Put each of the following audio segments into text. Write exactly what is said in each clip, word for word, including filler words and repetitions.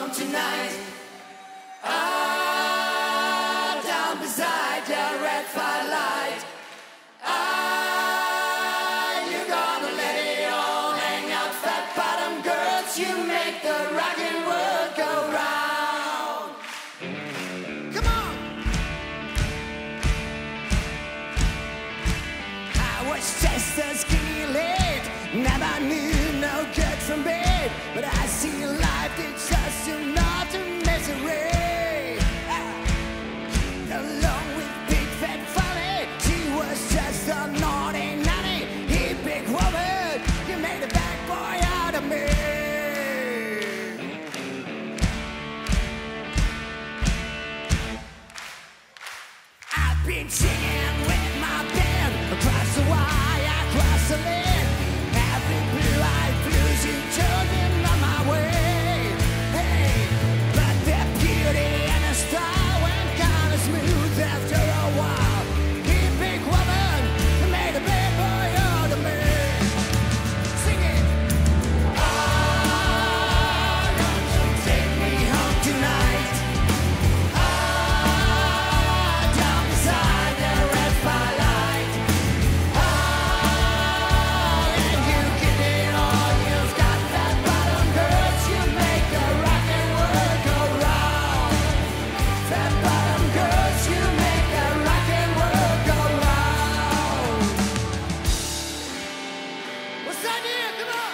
home tonight. Ah, down beside your red firelight. Ah, you're gonna let it all hang out, fat bottom girls. You make the rockin' world go round. Come on. I was just a skinny lad, never knew no good from bad, but I see life it's just another misery. Along with big fat Fanny, she was just a naughty nanny. Hey, big woman, you made a bad boy out of me. I've been singing with my band across the wire, across the land. Every blue-eyed blues you turned in on my way. Hey, but their beauty and their style went kind of smooth after a while. Hey, big woman, you made a bad boy out of me. Sing it. Oh, won't you take me home tonight? Ah, down beside the red firelight. Ah, and you get it all. You've got that bottom girls. You make the rockin' world go round. Fat bottom girls, you make the rockin' world go round. What's that here? Come on.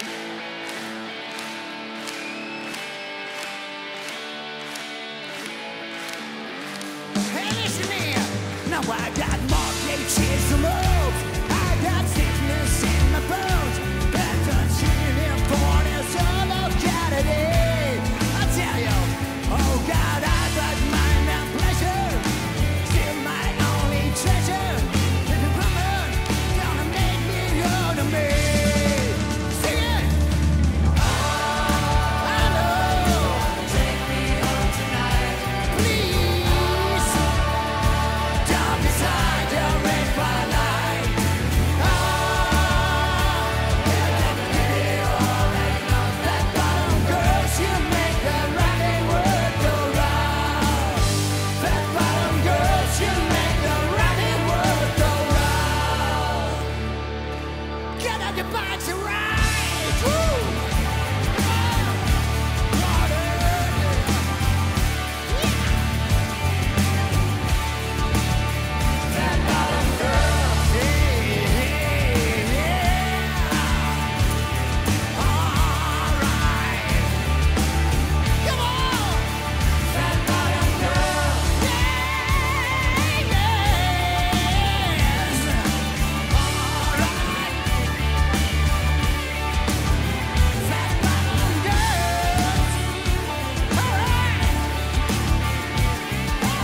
Hey, listen here. Now I got mortgages to move. I got sickness in my bones. Got done shooting in corners all of Saturday. I tell you, oh God, I got mine and pleasure. Still my only treasure. Little woman, gonna make me own to me. Sing it. I know. Take me home tonight, please. Down beside your red firelight. Ah, yeah, let me get it all hang on that bottom girls. You make the rockin' world go round. Fat bottom girls, you make the rockin' world go round. Get up your bikes and ride. Woo! Fat bottom girls, hey, hey, yeah. All right. Come on. Fat bottom girls, yeah, yes. All right. Fat bottom girls, all right. All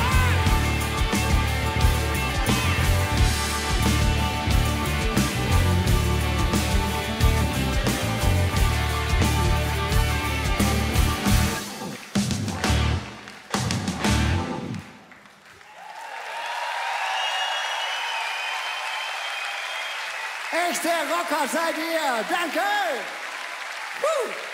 Echte Rocker seid ihr. Danke. Woo.